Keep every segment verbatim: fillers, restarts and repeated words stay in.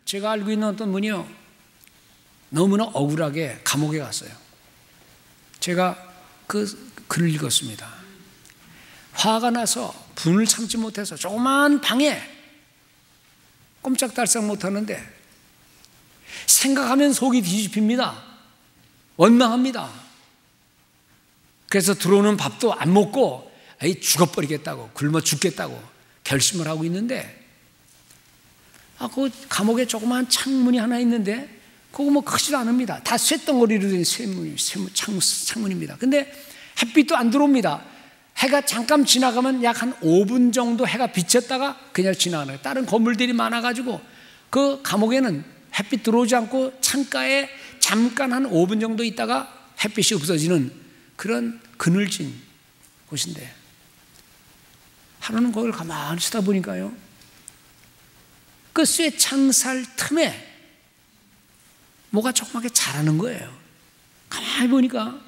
제가 알고 있는 어떤 분이요, 너무나 억울하게 감옥에 갔어요. 제가 그 글을 읽었습니다. 화가 나서 분을 참지 못해서 조그만 방에 꼼짝달싹 못하는데 생각하면 속이 뒤집힙니다. 원망합니다. 그래서 들어오는 밥도 안 먹고 에이, 죽어버리겠다고, 굶어 죽겠다고 결심을 하고 있는데, 아, 그 감옥에 조그만 창문이 하나 있는데 그거 뭐 크지도 않습니다. 다 쇳덩어리로 된 쇠문, 쇠문, 창, 창문입니다. 근데 햇빛도 안 들어옵니다. 해가 잠깐 지나가면 약 한 오 분 정도 해가 비쳤다가 그냥 지나가는 거예요. 다른 건물들이 많아가지고 그 감옥에는 햇빛 들어오지 않고 창가에 잠깐 한 오 분 정도 있다가 햇빛이 없어지는 그런 그늘진 곳인데, 하루는 거기를 가만히 쓰다 보니까요, 그 쇠창살 틈에 뭐가 조그맣게 자라는 거예요. 가만히 보니까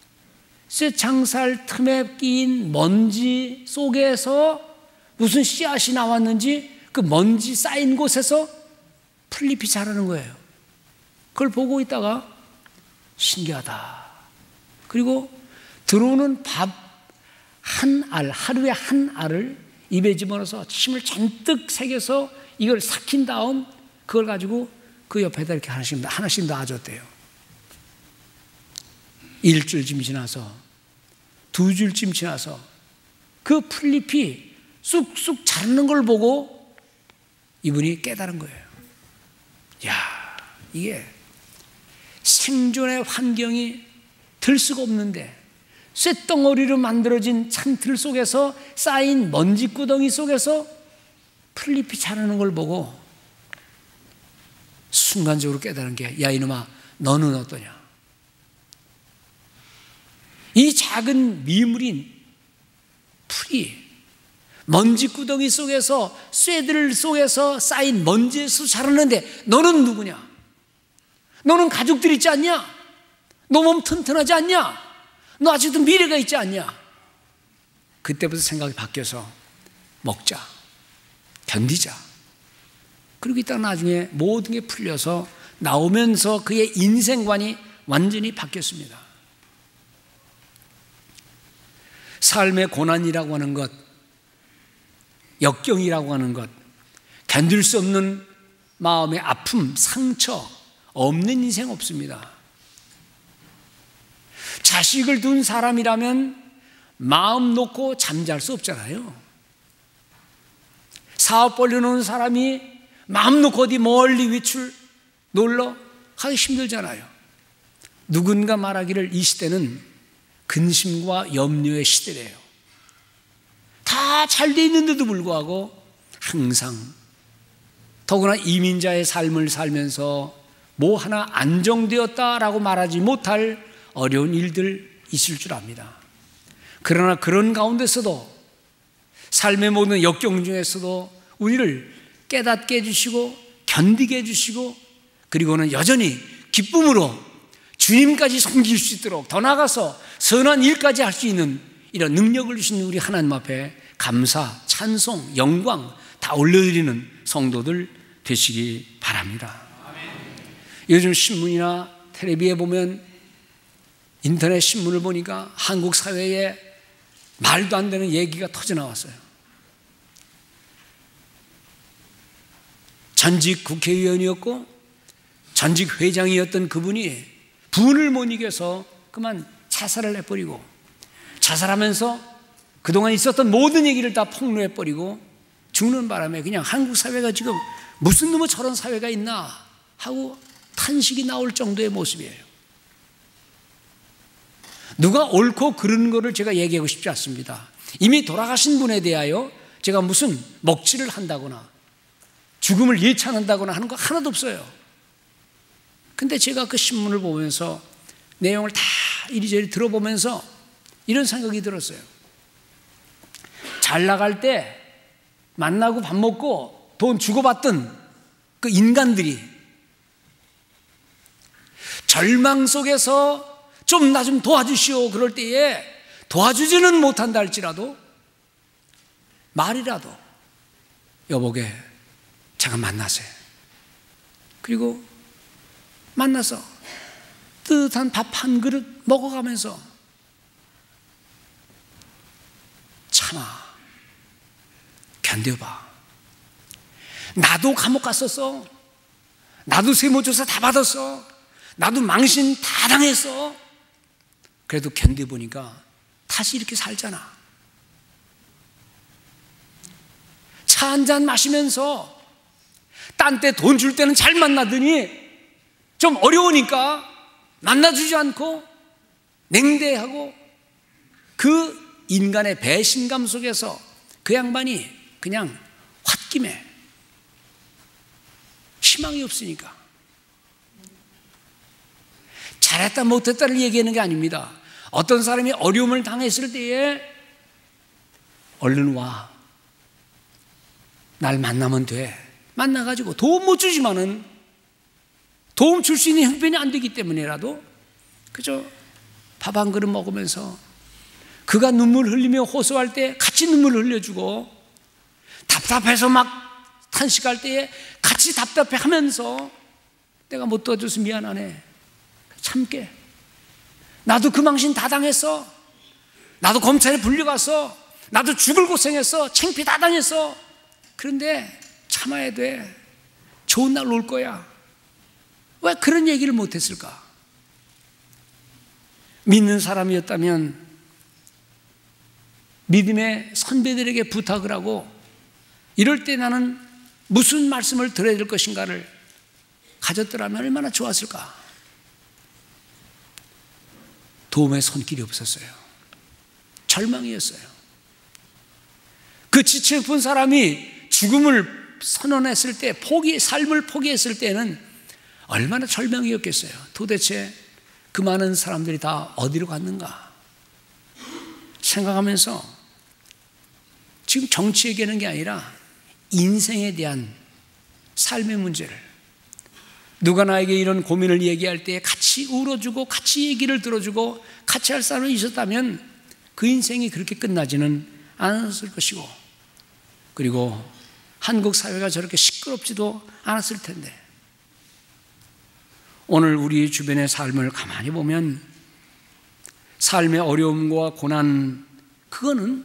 쇠창살 틈에 끼인 먼지 속에서 무슨 씨앗이 나왔는지 그 먼지 쌓인 곳에서 풀잎이 자라는 거예요. 그걸 보고 있다가 신기하다. 그리고 들어오는 밥 한 알, 하루에 한 알을 입에 집어넣어서 침을 잔뜩 새겨서 이걸 삭힌 다음 그걸 가지고 그 옆에다 이렇게 하나씩, 하나씩 놔줬대요. 일주일쯤 지나서, 두 주일쯤 지나서 그 풀잎이 쑥쑥 자라는 걸 보고 이분이 깨달은 거예요. 야, 이게 생존의 환경이 들 수가 없는데 쇳덩어리로 만들어진 창틀 속에서 쌓인 먼지구덩이 속에서 풀잎이 자라는 걸 보고 순간적으로 깨달은 게, 야 이놈아, 너는 어떠냐? 이 작은 미물인 풀이 먼지구덩이 속에서, 쇠들 속에서 쌓인 먼지에서 자라는데 너는 누구냐? 너는 가족들 있지 않냐? 너 몸 튼튼하지 않냐? 너 아직도 미래가 있지 않냐? 그때부터 생각이 바뀌어서 먹자, 견디자. 그리고 이따 나중에 모든 게 풀려서 나오면서 그의 인생관이 완전히 바뀌었습니다. 삶의 고난이라고 하는 것, 역경이라고 하는 것, 견딜 수 없는 마음의 아픔, 상처 없는 인생 없습니다. 자식을 둔 사람이라면 마음 놓고 잠잘 수 없잖아요. 사업 벌려놓은 사람이 마음 놓고 어디 멀리 외출 놀러 가기 힘들잖아요. 누군가 말하기를 이 시대는 근심과 염려의 시대래요. 다 잘 돼 있는데도 불구하고 항상, 더구나 이민자의 삶을 살면서 뭐 하나 안정되었다라고 말하지 못할 어려운 일들 있을 줄 압니다. 그러나 그런 가운데서도, 삶의 모든 역경 중에서도 우리를 깨닫게 해주시고 견디게 해주시고, 그리고는 여전히 기쁨으로 주님까지 섬길 수 있도록, 더 나아가서 선한 일까지 할 수 있는 이런 능력을 주신 우리 하나님 앞에 감사, 찬송, 영광 다 올려드리는 성도들 되시기 바랍니다. 아멘. 요즘 신문이나 텔레비에 보면, 인터넷 신문을 보니까 한국 사회에 말도 안 되는 얘기가 터져 나왔어요. 전직 국회의원이었고 전직 회장이었던 그분이 분을 못 이겨서 그만 자살을 해버리고, 자살하면서 그동안 있었던 모든 얘기를 다 폭로해버리고 죽는 바람에 그냥 한국 사회가 지금 무슨 놈의 저런 사회가 있나 하고 탄식이 나올 정도의 모습이에요. 누가 옳고 그른 거를 제가 얘기하고 싶지 않습니다. 이미 돌아가신 분에 대하여 제가 무슨 먹칠을 한다거나 죽음을 예찬한다거나 하는 거 하나도 없어요. 근데 제가 그 신문을 보면서 내용을 다 이리저리 들어보면서 이런 생각이 들었어요. 잘 나갈 때 만나고 밥 먹고 돈 주고받던 그 인간들이 절망 속에서 좀 나 좀 도와주시오 그럴 때에 도와주지는 못한다 할지라도 말이라도, 여보게 잠깐 만나세요, 그리고 만나서 뜨뜻한 밥 한 그릇 먹어가면서 참아, 견뎌봐. 나도 감옥 갔었어. 나도 세무조사 다 받았어. 나도 망신 다 당했어. 그래도 견뎌보니까 다시 이렇게 살잖아. 차 한 잔 마시면서 딴 때 돈 줄 때는 잘 만나더니 좀 어려우니까 만나주지 않고 냉대하고 그 인간의 배신감 속에서 그 양반이 그냥 홧김에 희망이 없으니까. 잘했다 못했다를 얘기하는 게 아닙니다. 어떤 사람이 어려움을 당했을 때에 얼른 와, 날 만나면 돼. 만나가지고 도움 못 주지만은 도움 줄 수 있는 형편이 안 되기 때문이라도 그저 밥 한 그릇 먹으면서 그가 눈물 흘리며 호소할 때 같이 눈물 흘려주고, 답답해서 막 탄식할 때에 같이 답답해하면서 내가 못 도와줘서 미안하네, 참게. 나도 그 망신 다 당했어. 나도 검찰에 불려갔어. 나도 죽을 고생했어. 창피 다 당했어. 그런데 참아야 돼. 좋은 날 올 거야. 왜 그런 얘기를 못했을까? 믿는 사람이었다면 믿음의 선배들에게 부탁을 하고, 이럴 때 나는 무슨 말씀을 드려야 될 것인가를 가졌더라면 얼마나 좋았을까? 도움의 손길이 없었어요. 절망이었어요. 그 지체 높은 사람이 죽음을 선언했을 때, 포기, 삶을 포기했을 때는 얼마나 절망이었겠어요. 도대체 그 많은 사람들이 다 어디로 갔는가 생각하면서, 지금 정치 얘기하는 게 아니라 인생에 대한 삶의 문제를, 누가 나에게 이런 고민을 얘기할 때 같이 울어주고 같이 얘기를 들어주고 같이 할 사람이 있었다면 그 인생이 그렇게 끝나지는 않았을 것이고, 그리고 한국 사회가 저렇게 시끄럽지도 않았을 텐데, 오늘 우리 주변의 삶을 가만히 보면 삶의 어려움과 고난, 그거는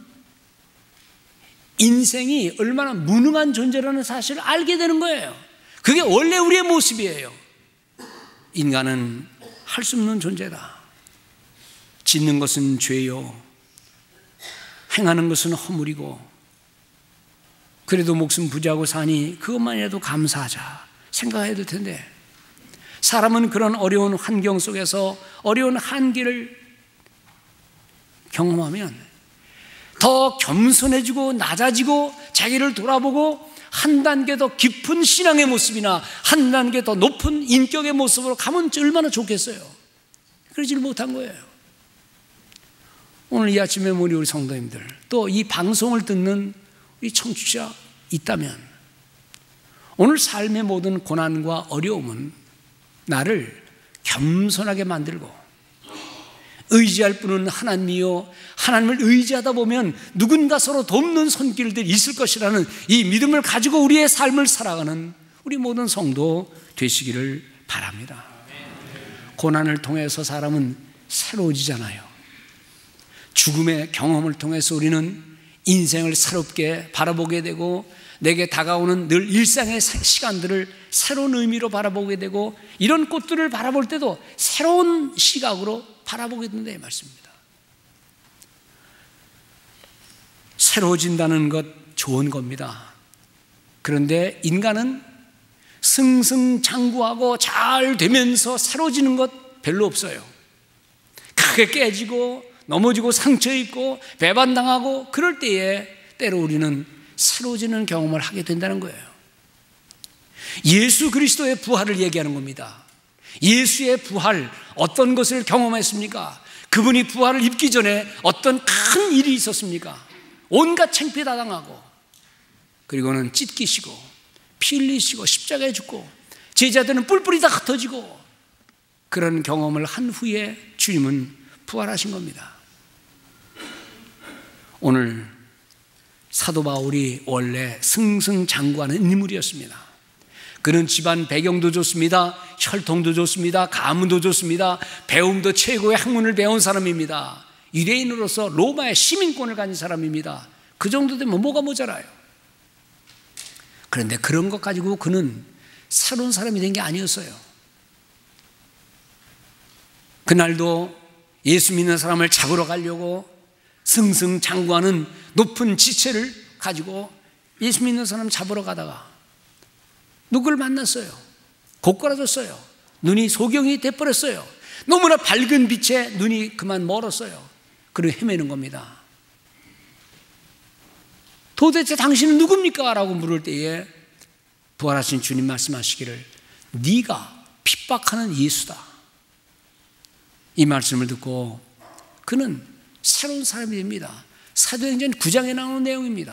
인생이 얼마나 무능한 존재라는 사실을 알게 되는 거예요. 그게 원래 우리의 모습이에요. 인간은 할 수 없는 존재다. 짓는 것은 죄요, 행하는 것은 허물이고, 그래도 목숨 부지하고 사니 그것만이라도 감사하자 생각해야 될 텐데, 사람은 그런 어려운 환경 속에서 어려운 한계를 경험하면 더 겸손해지고 낮아지고 자기를 돌아보고 한 단계 더 깊은 신앙의 모습이나 한 단계 더 높은 인격의 모습으로 가면 얼마나 좋겠어요. 그러지를 못한 거예요. 오늘 이 아침에 우리 우리 성도님들, 또 이 방송을 듣는 우리 청취자 있다면, 오늘 삶의 모든 고난과 어려움은 나를 겸손하게 만들고, 의지할 분은 하나님이요, 하나님을 의지하다 보면 누군가 서로 돕는 손길들이 있을 것이라는 이 믿음을 가지고 우리의 삶을 살아가는 우리 모든 성도 되시기를 바랍니다. 고난을 통해서 사람은 새로워지잖아요. 죽음의 경험을 통해서 우리는 인생을 새롭게 바라보게 되고, 내게 다가오는 늘 일상의 시간들을 새로운 의미로 바라보게 되고, 이런 꽃들을 바라볼 때도 새로운 시각으로 바라보게 된다, 이 말씀입니다. 새로워진다는 것 좋은 겁니다. 그런데 인간은 승승장구하고 잘 되면서 새로워지는 것 별로 없어요. 크게 깨지고 넘어지고 상처 입고 배반당하고 그럴 때에 때로 우리는 새로워지는 경험을 하게 된다는 거예요. 예수 그리스도의 부활을 얘기하는 겁니다. 예수의 부활, 어떤 것을 경험했습니까? 그분이 부활을 입기 전에 어떤 큰 일이 있었습니까? 온갖 창피 다 당하고, 그리고는 찢기시고 피 흘리시고 십자가에 죽고 제자들은 뿔뿔이 다 흩어지고, 그런 경험을 한 후에 주님은 부활하신 겁니다. 오늘 사도 바울이 원래 승승장구하는 인물이었습니다. 그는 집안 배경도 좋습니다. 혈통도 좋습니다. 가문도 좋습니다. 배움도 최고의 학문을 배운 사람입니다. 유대인으로서 로마의 시민권을 가진 사람입니다. 그 정도 되면 뭐가 모자라요? 그런데 그런 것 가지고 그는 새로운 사람이 된 게 아니었어요. 그날도 예수 믿는 사람을 잡으러 가려고 승승장구하는 높은 지체를 가지고 예수 믿는 사람 잡으러 가다가 누구를 만났어요. 고꾸라졌어요. 눈이 소경이 돼버렸어요. 너무나 밝은 빛에 눈이 그만 멀었어요. 그리고 헤매는 겁니다. 도대체 당신은 누굽니까? 라고 물을 때에 부활하신 주님 말씀하시기를 네가 핍박하는 예수다. 이 말씀을 듣고 그는 새로운 사람이 됩니다. 사도행전 구 장에 나오는 내용입니다.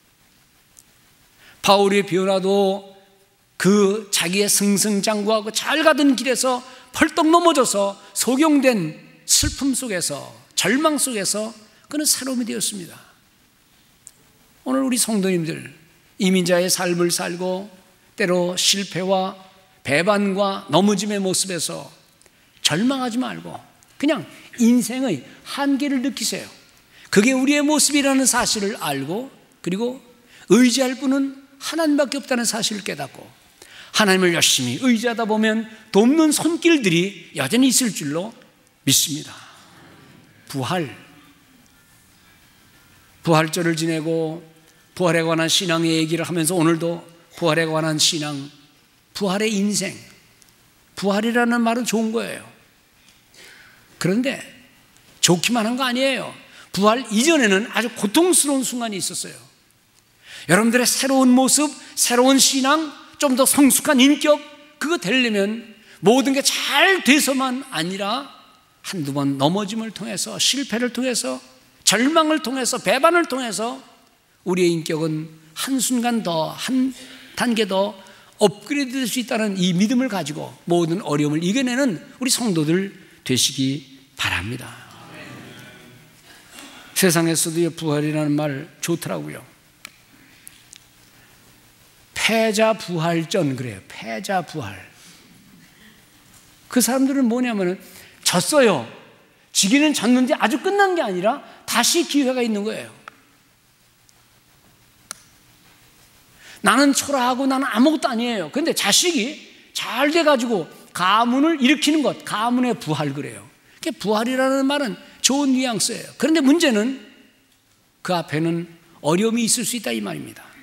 바울의 변화도 그 자기의 승승장구하고 잘 가던 길에서 펄떡 넘어져서 소경된 슬픔 속에서 절망 속에서 그는 새로움이 되었습니다. 오늘 우리 성도님들 이민자의 삶을 살고 때로 실패와 배반과 넘어짐의 모습에서 절망하지 말고 그냥 인생의 한계를 느끼세요. 그게 우리의 모습이라는 사실을 알고 그리고 의지할 분은 하나님밖에 없다는 사실을 깨닫고 하나님을 열심히 의지하다 보면 돕는 손길들이 여전히 있을 줄로 믿습니다. 부활, 부활절을 지내고 부활에 관한 신앙의 얘기를 하면서 오늘도 부활에 관한 신앙, 부활의 인생, 부활이라는 말은 좋은 거예요. 그런데 좋기만 한 거 아니에요. 부활 이전에는 아주 고통스러운 순간이 있었어요. 여러분들의 새로운 모습, 새로운 신앙, 좀 더 성숙한 인격, 그거 되려면 모든 게 잘 돼서만 아니라 한두 번 넘어짐을 통해서 실패를 통해서 절망을 통해서 배반을 통해서 우리의 인격은 한순간 더 한 단계 더 업그레이드 될 수 있다는 이 믿음을 가지고 모든 어려움을 이겨내는 우리 성도들 되시기 바랍니다. 세상에서도 부활이라는 말 좋더라고요. 패자부활전 그래요. 패자부활. 그 사람들은 뭐냐면은 졌어요. 지기는 졌는데 아주 끝난 게 아니라 다시 기회가 있는 거예요. 나는 초라하고 나는 아무것도 아니에요. 그런데 자식이 잘 돼가지고 가문을 일으키는 것, 가문의 부활 그래요. 부활이라는 말은 좋은 뉘앙스예요. 그런데 문제는 그 앞에는 어려움이 있을 수 있다 이 말입니다.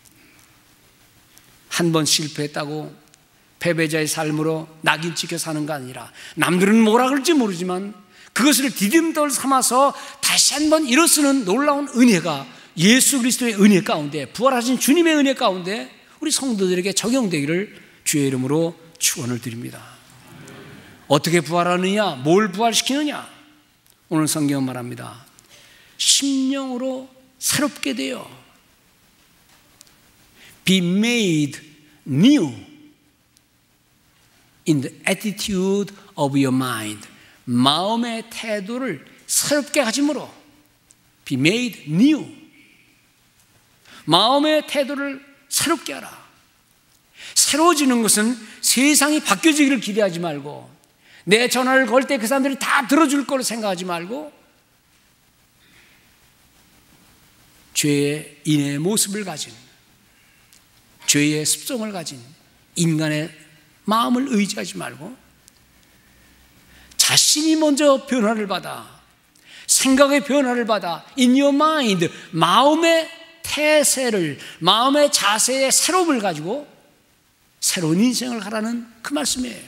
한 번 실패했다고 패배자의 삶으로 낙인 찍혀 사는 거 아니라 남들은 뭐라 그럴지 모르지만 그것을 디딤돌 삼아서 다시 한번 일어서는 놀라운 은혜가 예수 그리스도의 은혜 가운데 부활하신 주님의 은혜 가운데 우리 성도들에게 적용되기를 주의 이름으로 축원을 드립니다. 어떻게 부활하느냐? 뭘 부활시키느냐? 오늘 성경은 말합니다. 심령으로 새롭게 되어 Be made new in the attitude of your mind. 마음의 태도를 새롭게 가짐으로 Be made new. 마음의 태도를 새롭게 하라. 새로워지는 것은 세상이 바뀌어지기를 기대하지 말고 내 전화를 걸 때 그 사람들이 다 들어줄 거로 생각하지 말고 죄의 인의 모습을 가진 죄의 습성을 가진 인간의 마음을 의지하지 말고 자신이 먼저 변화를 받아 생각의 변화를 받아 in your mind 마음의 태세를 마음의 자세의 새로움을 가지고 새로운 인생을 하라는 그 말씀이에요.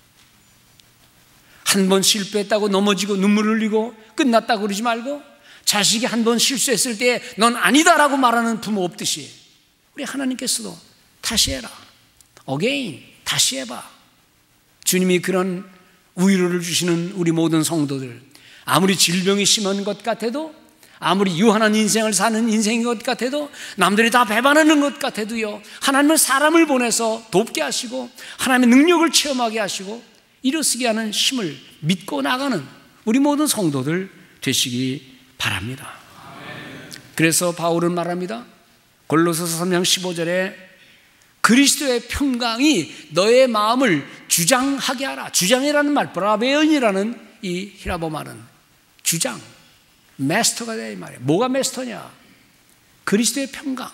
한 번 실패했다고 넘어지고 눈물 흘리고 끝났다고 그러지 말고 자식이 한 번 실수했을 때 넌 아니다라고 말하는 부모 없듯이 우리 하나님께서도 다시 해라. again 다시 해봐. 주님이 그런 위로를 주시는 우리 모든 성도들 아무리 질병이 심한 것 같아도 아무리 유한한 인생을 사는 인생인 것 같아도 남들이 다 배반하는 것 같아도요 하나님은 사람을 보내서 돕게 하시고 하나님의 능력을 체험하게 하시고 일어서게 하는 힘을 믿고 나가는 우리 모든 성도들 되시기 바랍니다. 그래서 바울은 말합니다. 골로새서 삼 장 십오 절에 그리스도의 평강이 너의 마음을 주장하게 하라. 주장이라는 말, 브라베언이라는 이 히라보 말은 주장, 마스터가 돼 이 말이에요. 뭐가 마스터냐? 그리스도의 평강.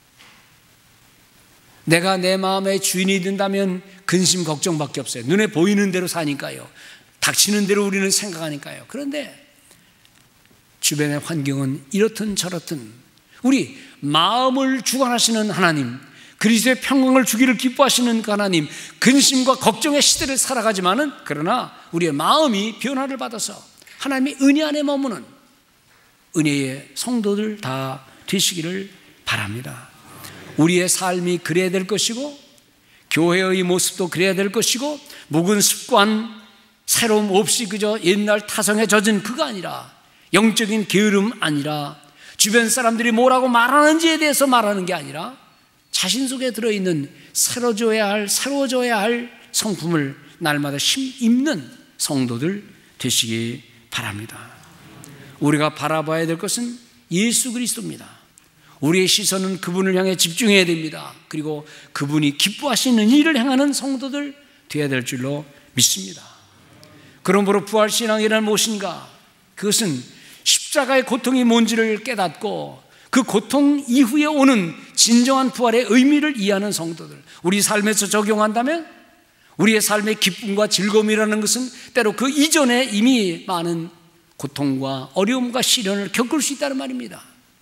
내가 내 마음의 주인이 된다면 근심 걱정밖에 없어요. 눈에 보이는 대로 사니까요. 닥치는 대로 우리는 생각하니까요. 그런데 주변의 환경은 이렇든 저렇든 우리 마음을 주관하시는 하나님, 그리스도의 평강을 주기를 기뻐하시는 그 하나님, 근심과 걱정의 시대를 살아가지만은 그러나 우리의 마음이 변화를 받아서 하나님의 은혜 안에 머무는 은혜의 성도들 다 되시기를 바랍니다. 우리의 삶이 그래야 될 것이고 교회의 모습도 그래야 될 것이고 묵은 습관, 새로움 없이 그저 옛날 타성에 젖은 그거 아니라 영적인 게으름 아니라 주변 사람들이 뭐라고 말하는지에 대해서 말하는 게 아니라 자신 속에 들어있는 새로져야 할, 새로워져야 할 성품을 날마다 힘입는 성도들 되시기 바랍니다. 우리가 바라봐야 될 것은 예수 그리스도입니다. 우리의 시선은 그분을 향해 집중해야 됩니다. 그리고 그분이 기뻐하시는 일을 행하는 성도들 되어야 될 줄로 믿습니다. 그러므로 부활신앙이란 무엇인가? 그것은 십자가의 고통이 뭔지를 깨닫고 그 고통 이후에 오는 진정한 부활의 의미를 이해하는 성도들, 우리 삶에서 적용한다면 우리의 삶의 기쁨과 즐거움이라는 것은 때로 그 이전에 이미 많은 고통과 어려움과 시련을 겪을 수 있다는 말입니다.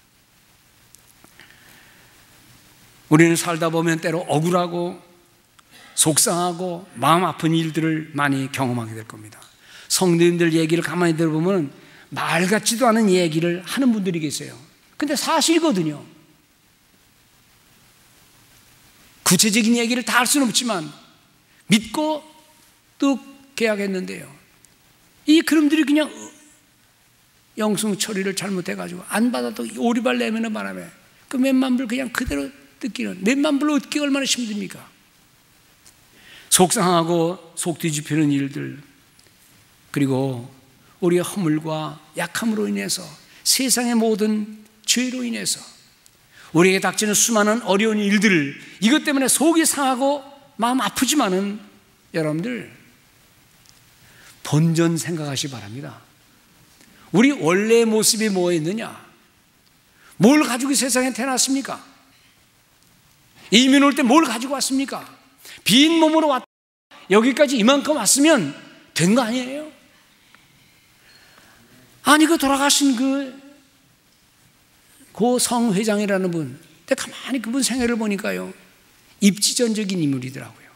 우리는 살다 보면 때로 억울하고 속상하고 마음 아픈 일들을 많이 경험하게 될 겁니다. 성도님들 얘기를 가만히 들어보면 말 같지도 않은 얘기를 하는 분들이 계세요. 근데 사실이거든요. 구체적인 얘기를 다 할 수는 없지만 믿고 또 계약했는데요, 이 그놈들이 그냥 영성 처리를 잘못해가지고 안 받아도 오리발 내미는 바람에 그 몇만 불 그냥 그대로 뜯기는, 몇만 불로 얻기가 얼마나 힘듭니까? 속상하고 속 뒤집히는 일들, 그리고 우리의 허물과 약함으로 인해서 세상의 모든 죄로 인해서 우리에게 닥치는 수많은 어려운 일들을, 이것 때문에 속이 상하고 마음 아프지만은 여러분들 본전 생각하시기 바랍니다. 우리 원래의 모습이 뭐였느냐? 뭘 가지고 세상에 태어났습니까? 이민 올 때 뭘 가지고 왔습니까? 빈 몸으로 왔다 여기까지 이만큼 왔으면 된 거 아니에요? 아니 그 돌아가신 그 고 성 회장이라는 분, 근데 가만히 그분 생애를 보니까요 입지전적인 인물이더라고요.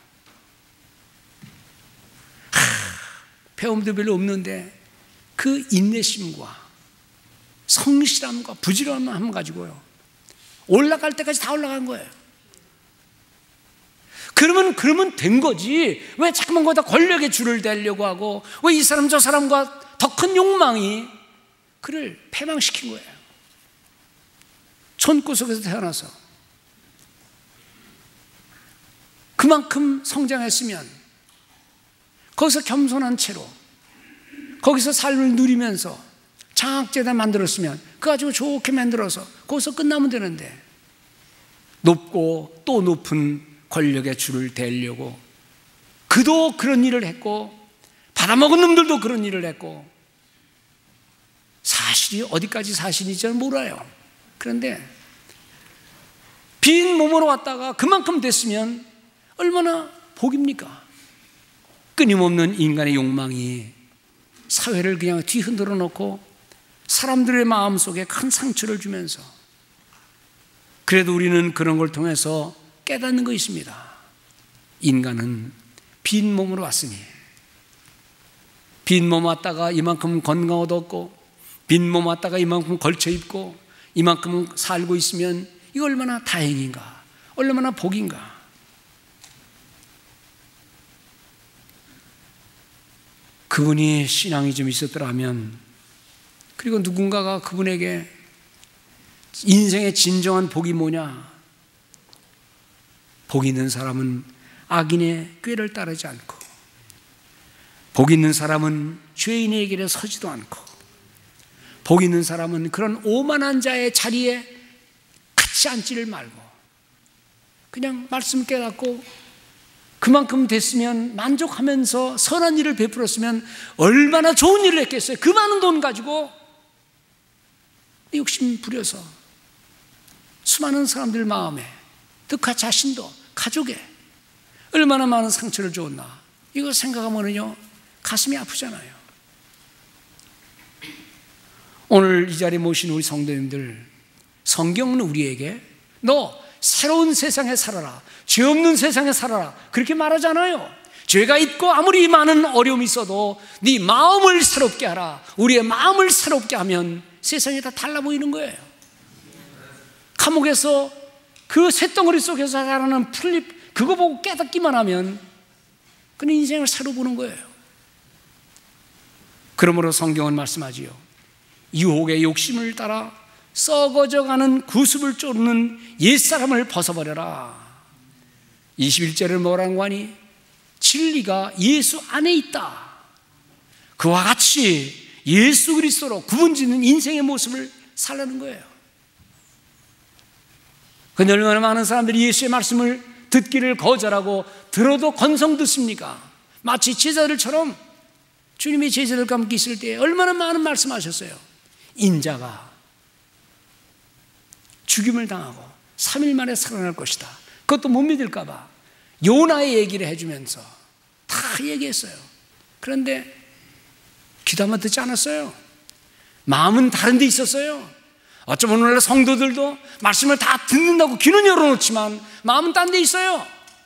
하, 배움도 별로 없는데 그 인내심과 성실함과 부지런함을 가지고요 올라갈 때까지 다 올라간 거예요. 그러면 그러면 된 거지. 왜 자꾸만 거기다 권력의 줄을 대려고 하고, 왜 이 사람 저 사람과 더 큰 욕망이 그를 패망시킨 거예요. 촌구석에서 태어나서 그만큼 성장했으면 거기서 겸손한 채로 거기서 삶을 누리면서 장학재단 만들었으면 그거 가지고 좋게 만들어서 거기서 끝나면 되는데, 높고 또 높은 권력의 줄을 대려고 그도 그런 일을 했고 받아먹은 놈들도 그런 일을 했고, 사실이 어디까지 사실인지는 몰라요. 그런데 빈 몸으로 왔다가 그만큼 됐으면 얼마나 복입니까? 끊임없는 인간의 욕망이 사회를 그냥 뒤흔들어 놓고 사람들의 마음속에 큰 상처를 주면서, 그래도 우리는 그런 걸 통해서 깨닫는 거 있습니다. 인간은 빈 몸으로 왔으니, 빈 몸 왔다가 이만큼 건강 얻었고 빈 몸 왔다가 이만큼 걸쳐 입고 이만큼 살고 있으면 이거 얼마나 다행인가, 얼마나 복인가. 그분이 신앙이 좀 있었더라면, 그리고 누군가가 그분에게 인생의 진정한 복이 뭐냐, 복 있는 사람은 악인의 꾀를 따르지 않고, 복 있는 사람은 죄인의 길에 서지도 않고, 복 있는 사람은 그런 오만한 자의 자리에 같이 앉지를 말고 그냥 말씀 깨닫고 그만큼 됐으면 만족하면서 선한 일을 베풀었으면 얼마나 좋은 일을 했겠어요. 그 많은 돈 가지고 욕심 부려서 수많은 사람들 마음에, 득하 자신도 가족에 얼마나 많은 상처를 줬나, 이거 생각하면요 가슴이 아프잖아요. 오늘 이 자리에 모신 우리 성도님들, 성경은 우리에게 너 새로운 세상에 살아라, 죄 없는 세상에 살아라, 그렇게 말하잖아요. 죄가 있고 아무리 많은 어려움이 있어도 네 마음을 새롭게 하라. 우리의 마음을 새롭게 하면 세상이 다 달라 보이는 거예요. 감옥에서 그 쇳덩어리 속에서 자라는 풀잎, 그거 보고 깨닫기만 하면 그는 인생을 새로 보는 거예요. 그러므로 성경은 말씀하지요, 유혹의 욕심을 따라 썩어져가는 구습을 쫓는 옛사람을 벗어버려라. 이십일 절을 뭐라고 하니? 진리가 예수 안에 있다. 그와 같이 예수 그리스도로 구분짓는 인생의 모습을 살라는 거예요. 근데 얼마나 많은 사람들이 예수의 말씀을 듣기를 거절하고 들어도 건성 듣습니까? 마치 제자들처럼 주님이 제자들과 함께 있을 때 얼마나 많은 말씀하셨어요. 인자가 죽임을 당하고 삼 일 만에 살아날 것이다. 그것도 못 믿을까 봐 요나의 얘기를 해주면서 다 얘기했어요. 그런데 귀도 한번 듣지 않았어요. 마음은 다른 데 있었어요. 어쩌면 오늘날 성도들도 말씀을 다 듣는다고 귀는 열어놓지만 마음은 딴 데 있어요.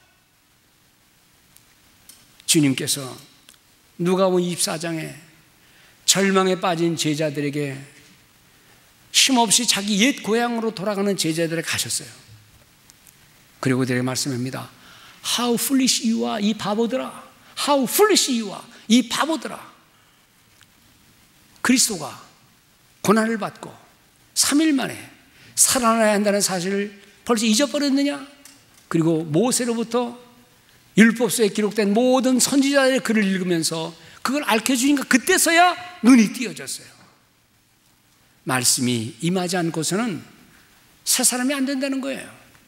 주님께서 누가복음 이십사 장에 절망에 빠진 제자들에게 쉼없이 자기 옛 고향으로 돌아가는 제자들에게 가셨어요. 그리고 그들에게 말씀합니다. How foolish you are, 이 바보들아. How foolish you are, 이 바보들아. 그리스도가 고난을 받고 삼 일 만에 살아나야 한다는 사실을 벌써 잊어버렸느냐? 그리고 모세로부터 율법서에 기록된 모든 선지자들의 글을 읽으면서 그걸 알려주니까 그때서야 눈이 띄어졌어요. 말씀이 임하지 않고서는 새 사람이 안 된다는 거예요.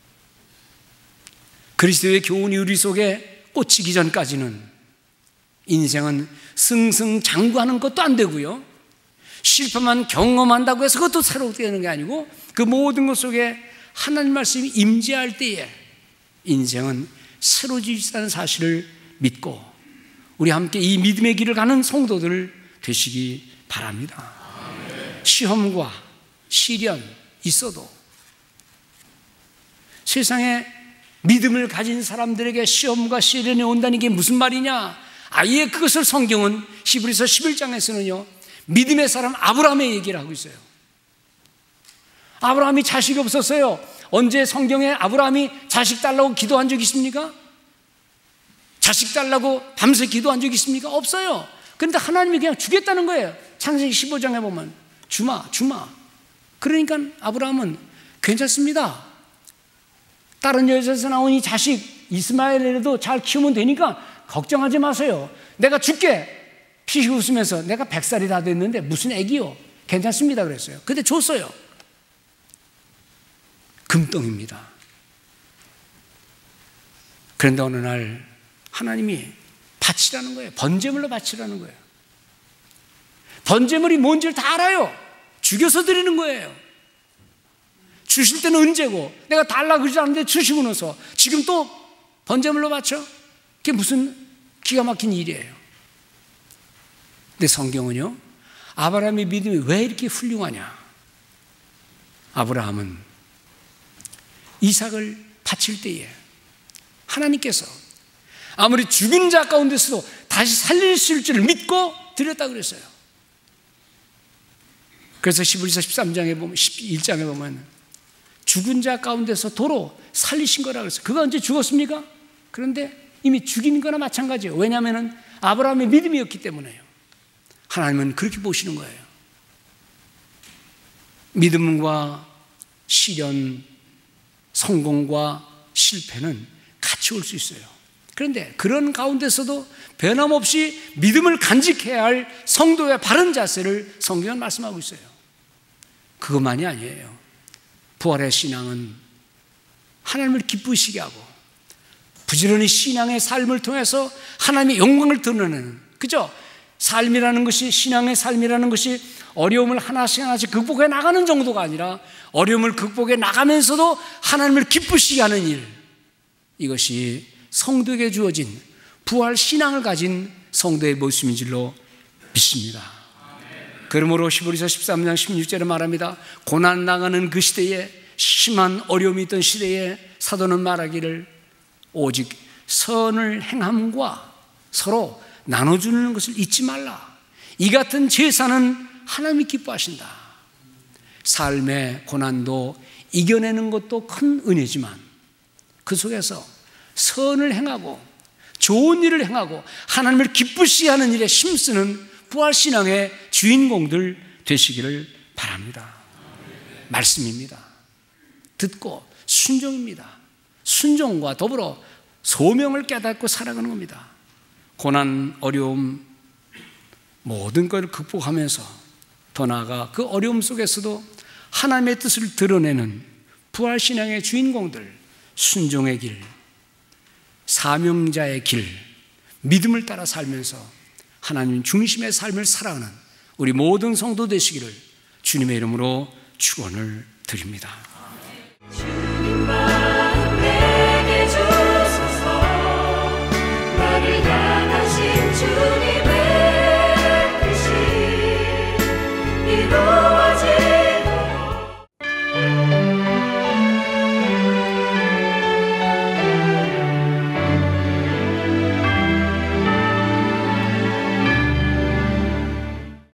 그리스도의 교훈이 우리 속에 꽂히기 전까지는 인생은 승승장구하는 것도 안 되고요, 실패만 경험한다고 해서 그것도 새롭게 되는 게 아니고, 그 모든 것 속에 하나님 말씀이 임재할 때에 인생은 새로워지다는 사실을 믿고 우리 함께 이 믿음의 길을 가는 성도들 되시기 바랍니다. 시험과 시련 있어도 세상에 믿음을 가진 사람들에게 시험과 시련이 온다는 게 무슨 말이냐? 아예 그것을 성경은 히브리서 십일 장에서는요 믿음의 사람 아브라함의 얘기를 하고 있어요. 아브라함이 자식이 없었어요. 언제 성경에 아브라함이 자식 달라고 기도한 적이 있습니까? 자식 달라고 밤새 기도한 적이 있습니까? 없어요. 그런데 하나님이 그냥 주겠다는 거예요. 창세기 십오 장에 보면 주마 주마. 그러니까 아브라함은 괜찮습니다. 다른 여자에서 나온 이 자식 이스마엘이라도 잘 키우면 되니까 걱정하지 마세요. 내가 줄게. 피식 웃으면서 내가 백 살이 다 됐는데 무슨 애기요? 괜찮습니다 그랬어요. 근데 줬어요. 금덩입니다. 그런데 어느 날 하나님이 바치라는 거예요. 번제물로 바치라는 거예요. 번제물이 뭔지를 다 알아요. 죽여서 드리는 거예요. 주실 때는 언제고, 내가 달라 그러지 않는데 주시고 나서 지금 또 번제물로 바쳐? 그게 무슨 기가 막힌 일이에요. 근데 성경은요, 아브라함의 믿음이 왜 이렇게 훌륭하냐? 아브라함은 이삭을 바칠 때에 하나님께서 아무리 죽은 자 가운데서도 다시 살릴 수 있을 줄을 믿고 드렸다 그랬어요. 그래서 히브리서 십삼 장에 보면, 십일 장에 보면 죽은 자 가운데서 도로 살리신 거라 그랬어요. 그가 언제 죽었습니까? 그런데 이미 죽인 거나 마찬가지예요. 왜냐하면 아브라함의 믿음이었기 때문에요. 하나님은 그렇게 보시는 거예요. 믿음과 시련, 성공과 실패는 같이 올 수 있어요. 그런데 그런 가운데서도 변함없이 믿음을 간직해야 할 성도의 바른 자세를 성경은 말씀하고 있어요. 그것만이 아니에요. 부활의 신앙은 하나님을 기쁘시게 하고 부지런히 신앙의 삶을 통해서 하나님의 영광을 드러내는, 그죠? 삶이라는 것이, 신앙의 삶이라는 것이 어려움을 하나씩 하나씩 극복해 나가는 정도가 아니라 어려움을 극복해 나가면서도 하나님을 기쁘시게 하는 일, 이것이 성도에게 주어진 부활 신앙을 가진 성도의 모습인 줄로 믿습니다. 그러므로 히브리서 십삼 장 십육 절에 말합니다. 고난 당하는 그 시대에, 심한 어려움이 있던 시대에 사도는 말하기를 오직 선을 행함과 서로 나눠주는 것을 잊지 말라. 이 같은 제사는 하나님이 기뻐하신다. 삶의 고난도 이겨내는 것도 큰 은혜지만 그 속에서 선을 행하고 좋은 일을 행하고 하나님을 기쁘시게 하는 일에 힘쓰는 부활신앙의 주인공들 되시기를 바랍니다. 말씀입니다. 듣고 순종입니다. 순종과 더불어 소명을 깨닫고 살아가는 겁니다. 고난, 어려움 모든 것을 극복하면서 더 나아가 그 어려움 속에서도 하나님의 뜻을 드러내는 부활신앙의 주인공들, 순종의 길, 사명자의 길, 믿음을 따라 살면서 하나님 중심의 삶을 살아가는 우리 모든 성도 되시기를 주님의 이름으로 축원을 드립니다.